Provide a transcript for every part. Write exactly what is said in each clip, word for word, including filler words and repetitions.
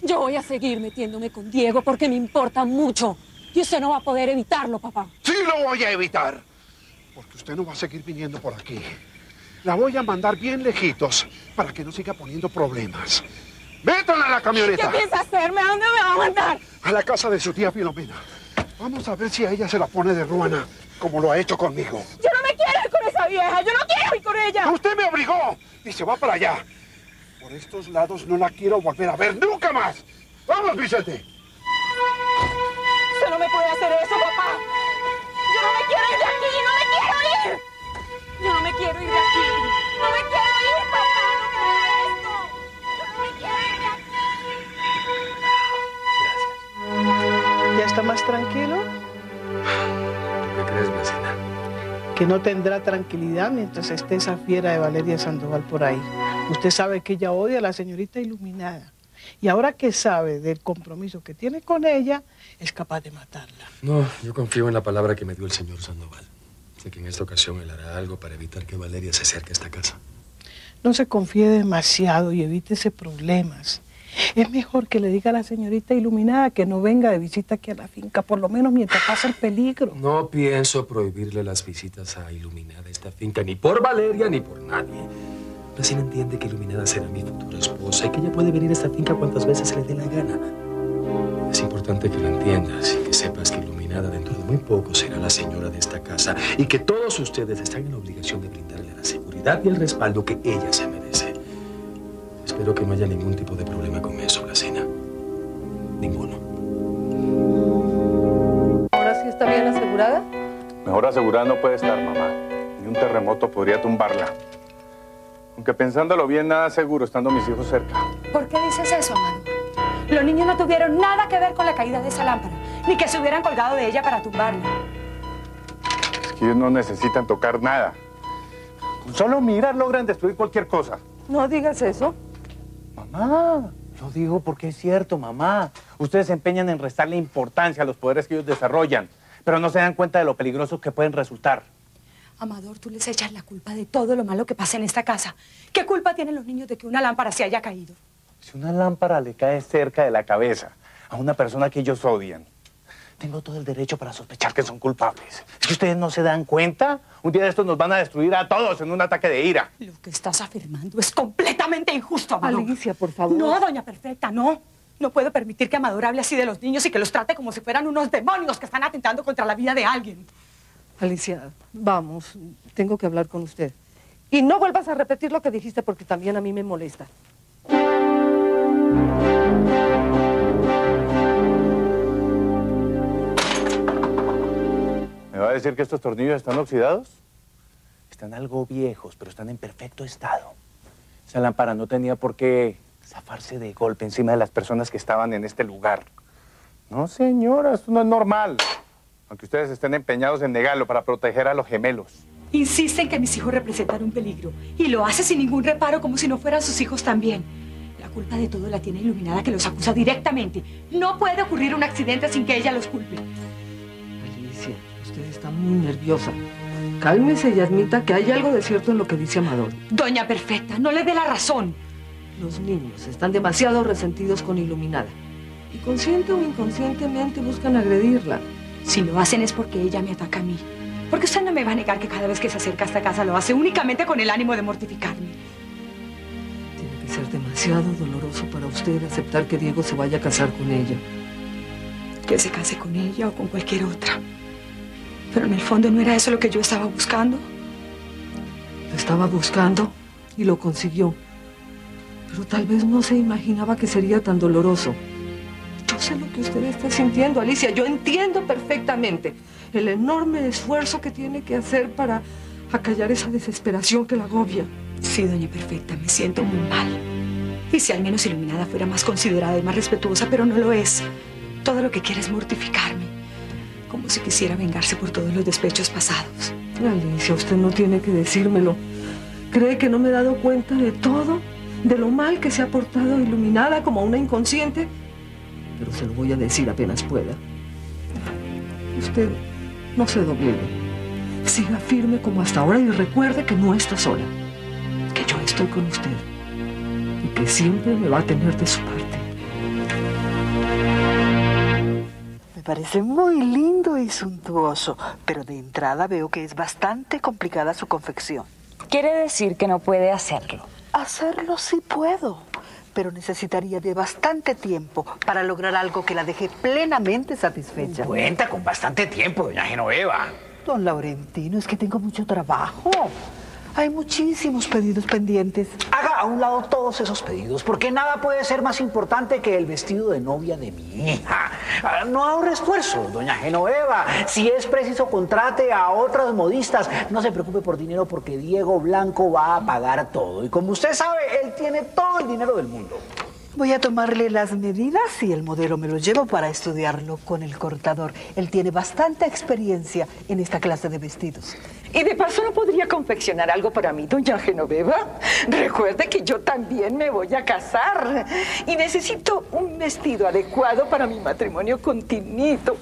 Yo voy a seguir metiéndome con Diego porque me importa mucho. Y usted no va a poder evitarlo, papá. Sí lo voy a evitar. Porque usted no va a seguir viniendo por aquí. La voy a mandar bien lejitos para que no siga poniendo problemas. ¡Métanla a la camioneta! ¿Qué piensa hacerme? ¿A dónde me va a mandar? A la casa de su tía Filomena. Vamos a ver si a ella se la pone de ruana, como lo ha hecho conmigo. Yo no me quiero ir con esa vieja. Yo no quiero ir con ella. Usted me obligó y se va para allá. Por estos lados no la quiero volver a ver nunca más. ¡Vamos, Vicente! Usted no me puede hacer eso, papá. Yo no me quiero ir de aquí. ¡No me quiero ir! Yo no me quiero ir de aquí. ¡No me quiero ir, papá! ¡No me haga esto! ¡Yo no me quiero ir de aquí! Gracias. ¿Ya está más tranquilo? ¿Tú qué crees, vecina? Que no tendrá tranquilidad mientras esté esa fiera de Valeria Sandoval por ahí. Usted sabe que ella odia a la señorita Iluminada. Y ahora que sabe del compromiso que tiene con ella, es capaz de matarla. No, yo confío en la palabra que me dio el señor Sandoval. Sé que en esta ocasión él hará algo para evitar que Valeria se acerque a esta casa. No se confíe demasiado y evítese problemas. Es mejor que le diga a la señorita Iluminada que no venga de visita aquí a la finca, por lo menos mientras pasa el peligro. No pienso prohibirle las visitas a Iluminada a esta finca, ni por Valeria ni por nadie. Recién entiende que Iluminada será mi futura esposa y que ella puede venir a esta finca cuantas veces se le dé la gana. Es importante que lo entiendas y que sepas que Iluminada dentro de muy poco será la señora de esta casa y que todos ustedes están en la obligación de brindarle la seguridad y el respaldo que ella se merece. Espero que no haya ningún tipo de problema con eso, Blasina. Ninguno. ¿Ahora sí está bien asegurada? Mejor asegurada no puede estar, mamá. Ni un terremoto podría tumbarla. Aunque pensándolo bien, nada seguro estando mis hijos cerca. ¿Por qué dices eso, Amado? Los niños no tuvieron nada que ver con la caída de esa lámpara, ni que se hubieran colgado de ella para tumbarla. Es que ellos no necesitan tocar nada. Con solo mirar logran destruir cualquier cosa. No digas eso. Mamá, lo digo porque es cierto, mamá. Ustedes se empeñan en restarle importancia a los poderes que ellos desarrollan, pero no se dan cuenta de lo peligrosos que pueden resultar. Amador, tú les echas la culpa de todo lo malo que pasa en esta casa. ¿Qué culpa tienen los niños de que una lámpara se haya caído? Si una lámpara le cae cerca de la cabeza a una persona que ellos odian, tengo todo el derecho para sospechar que son culpables. ¿Es que ustedes no se dan cuenta? Un día de estos nos van a destruir a todos en un ataque de ira. Lo que estás afirmando es completamente injusto, Amador. Alicia, por favor. No, doña Perfecta, no. No puedo permitir que Amador hable así de los niños y que los trate como si fueran unos demonios que están atentando contra la vida de alguien. Alicia, vamos, tengo que hablar con usted. Y no vuelvas a repetir lo que dijiste porque también a mí me molesta. ¿Me va a decir que estos tornillos están oxidados? Están algo viejos, pero están en perfecto estado. Esa lámpara no tenía por qué zafarse de golpe encima de las personas que estaban en este lugar. No, señora, esto no es normal. Aunque ustedes estén empeñados en negarlo para proteger a los gemelos. Insiste en que mis hijos representan un peligro y lo hace sin ningún reparo como si no fueran sus hijos también. La culpa de todo la tiene Iluminada, que los acusa directamente. No puede ocurrir un accidente sin que ella los culpe. Alicia, usted está muy nerviosa. Cálmese y admita que hay algo de cierto en lo que dice Amador. Doña Perfecta, no le dé la razón. Los niños están demasiado resentidos con Iluminada. Y consciente o inconscientemente buscan agredirla. Si lo hacen es porque ella me ataca a mí. Porque usted no me va a negar que cada vez que se acerca a esta casa lo hace únicamente con el ánimo de mortificarme. Tiene que ser demasiado doloroso para usted aceptar que Diego se vaya a casar con ella. Que se case con ella o con cualquier otra. Pero en el fondo no era eso lo que yo estaba buscando. Lo estaba buscando y lo consiguió. Pero tal vez no se imaginaba que sería tan doloroso. Yo sé lo que usted está sintiendo, Alicia. Yo entiendo perfectamente el enorme esfuerzo que tiene que hacer para acallar esa desesperación que la agobia. Sí, doña Perfecta, me siento muy mal. Y si al menos Iluminada fuera más considerada y más respetuosa, pero no lo es. Todo lo que quiere es mortificarme. Como si quisiera vengarse por todos los despechos pasados. Alicia, usted no tiene que decírmelo. ¿Cree que no me he dado cuenta de todo? ¿De lo mal que se ha portado Iluminada como una inconsciente? Pero se lo voy a decir apenas pueda. Usted no se doblegue. Siga firme como hasta ahora y recuerde que no está sola. Que yo estoy con usted. Y que siempre me va a tener de su parte. parece muy lindo y suntuoso, pero de entrada veo que es bastante complicada su confección. Quiere decir que no puede hacerlo. Hacerlo sí puedo, pero necesitaría de bastante tiempo para lograr algo que la deje plenamente satisfecha. Cuenta con bastante tiempo, doña Genoveva. Don Laurentino, es que tengo mucho trabajo. Hay muchísimos pedidos pendientes. Haga a un lado todos esos pedidos, porque nada puede ser más importante que el vestido de novia de mi hija. No ahorre esfuerzo, doña Genoveva. Si es preciso, contrate a otras modistas. No se preocupe por dinero, porque Diego Blanco va a pagar todo. Y como usted sabe, él tiene todo el dinero del mundo. Voy a tomarle las medidas y el modelo me lo llevo para estudiarlo con el cortador. Él tiene bastante experiencia en esta clase de vestidos. Y de paso, ¿no podría confeccionar algo para mí, doña Genoveva? Recuerde que yo también me voy a casar y necesito un vestido adecuado para mi matrimonio con Tinito.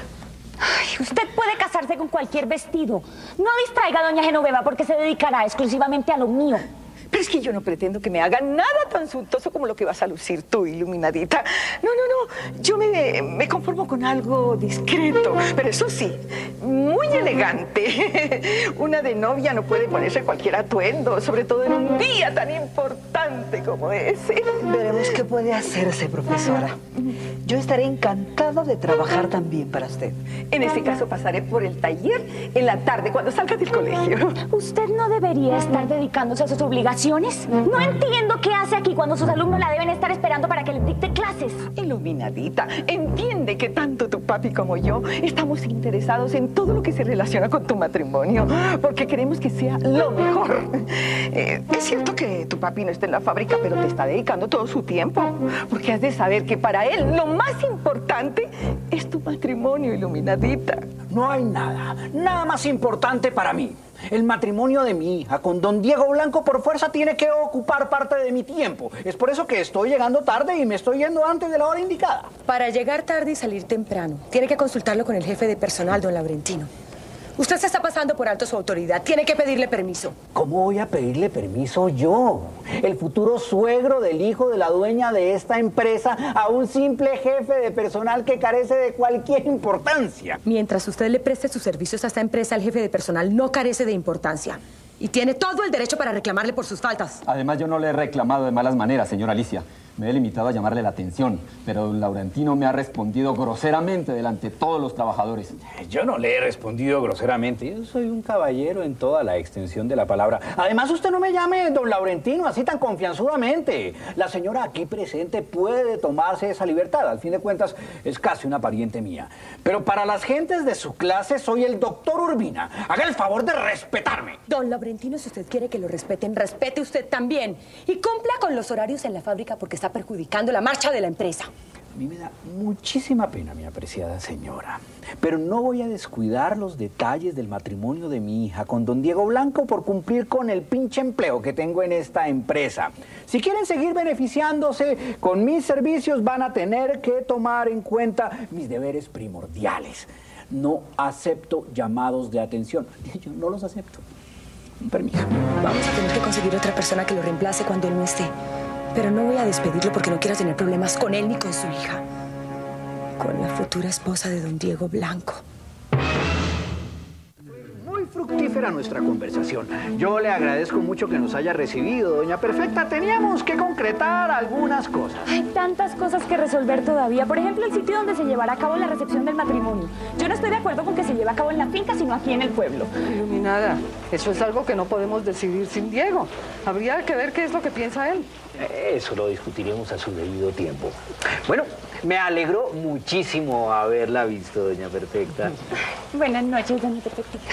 Ay, usted puede casarse con cualquier vestido. No distraiga a doña Genoveva porque se dedicará exclusivamente a lo mío. Pero es que yo no pretendo que me hagan nada tan suntuoso como lo que vas a lucir tú, iluminadita. No, no, no. Yo me, me conformo con algo discreto, pero eso sí, muy elegante. Una de novia no puede ponerse cualquier atuendo, sobre todo en un día tan importante como ese. Veremos qué puede hacerse, profesora. Yo estaré encantada de trabajar también para usted. En este caso pasaré por el taller en la tarde, cuando salga del colegio. Usted no debería estar dedicándose a sus obligaciones. No entiendo qué hace aquí cuando sus alumnos la deben estar esperando para que les dicte clases. Iluminadita, entiende que tanto tu papi como yo estamos interesados en todo lo que se relaciona con tu matrimonio, porque queremos que sea lo mejor. Eh, es cierto que tu papi no está en la fábrica, pero te está dedicando todo su tiempo, porque has de saber que para él lo más importante es tu matrimonio, iluminadita. No hay nada, nada más importante para mí. El matrimonio de mi hija con don Diego Blanco por fuerza tiene que ocupar parte de mi tiempo. Es por eso que estoy llegando tarde y me estoy yendo antes de la hora indicada. Para llegar tarde y salir temprano, tiene que consultarlo con el jefe de personal, don Laurentino. Usted se está pasando por alto su autoridad. Tiene que pedirle permiso. ¿Cómo voy a pedirle permiso yo? El futuro suegro del hijo de la dueña de esta empresa a un simple jefe de personal que carece de cualquier importancia. Mientras usted le preste sus servicios a esta empresa, el jefe de personal no carece de importancia. Y tiene todo el derecho para reclamarle por sus faltas. Además, yo no le he reclamado de malas maneras, señora Alicia. Me he limitado a llamarle la atención, pero don Laurentino me ha respondido groseramente delante de todos los trabajadores. Yo no le he respondido groseramente. Yo soy un caballero en toda la extensión de la palabra. Además, usted no me llame don Laurentino así tan confianzudamente. La señora aquí presente puede tomarse esa libertad. Al fin de cuentas, es casi una pariente mía. Pero para las gentes de su clase, soy el doctor Urbina. Haga el favor de respetarme. Don Laurentino, si usted quiere que lo respeten, respete usted también. Y cumpla con los horarios en la fábrica porque está perjudicando la marcha de la empresa. A mí me da muchísima pena, mi apreciada señora, pero no voy a descuidar los detalles del matrimonio de mi hija con don Diego Blanco por cumplir con el pinche empleo que tengo en esta empresa. Si quieren seguir beneficiándose con mis servicios, van a tener que tomar en cuenta mis deberes primordiales. No acepto llamados de atención. Yo no los acepto. Permiso. Vamos a tener que conseguir otra persona que lo reemplace cuando él no esté. Pero no voy a despedirlo porque no quiero tener problemas con él ni con su hija. Con la futura esposa de don Diego Blanco. Muy fructífera nuestra conversación. Yo le agradezco mucho que nos haya recibido, doña Perfecta. Teníamos que concretar algunas cosas. Hay tantas cosas que resolver todavía. Por ejemplo, el sitio donde se llevará a cabo la recepción del matrimonio. Yo no estoy de acuerdo con que se lleve a cabo en la finca, sino aquí en el pueblo. Iluminada, eso es algo que no podemos decidir sin Diego. Habría que ver qué es lo que piensa él. Eso lo discutiremos a su debido tiempo. Bueno, me alegró muchísimo haberla visto, doña Perfecta. Buenas noches, doña Perfectica.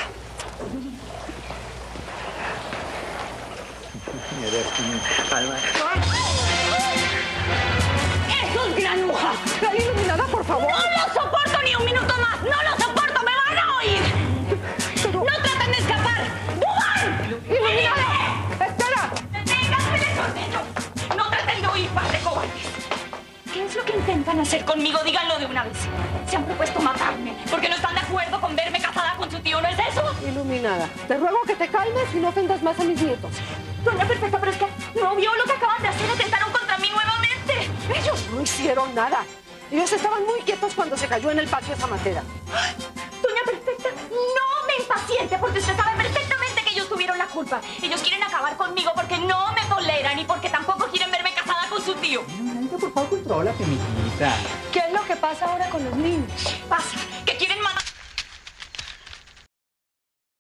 ¡Eso es granuja! ¡La iluminada, por favor! ¡No lo soporto ni un minuto más! ¡No lo soporto! ¡Me van a oír! Pero... ¡No traten de escapar! ¡Buban! ¡Iluminada! ¡Espera! ¡Deténganse de ordeno! ¡No traten de oír, par de cobardes! ¿Qué es lo que intentan hacer conmigo? Díganlo de una vez. Se han propuesto matarme porque no están de acuerdo con verme casada con su tío, ¿no es eso? Iluminada, te ruego que te calmes y no ofendas más a mis nietos. Doña Perfecta, pero es que no vio lo que acaban de hacer. Atentaron contra mí nuevamente. Ellos no hicieron nada. Ellos estaban muy quietos cuando se cayó en el patio esa matera. Doña Perfecta, no me impaciente, porque usted sabe perfectamente que ellos tuvieron la culpa. Ellos quieren acabar conmigo porque no me toleran y porque tampoco quieren verme casada con su tío. Margarita, por favor, contrólate, mijita. ¿Qué es lo que pasa ahora con los niños? Pasa que quieren matar